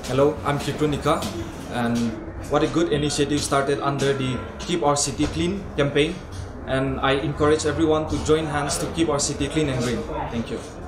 Hello, I'm Kikru Neikha, and what a good initiative started under the Keep Our City Clean campaign, and I encourage everyone to join hands to keep our city clean and green. Thank you.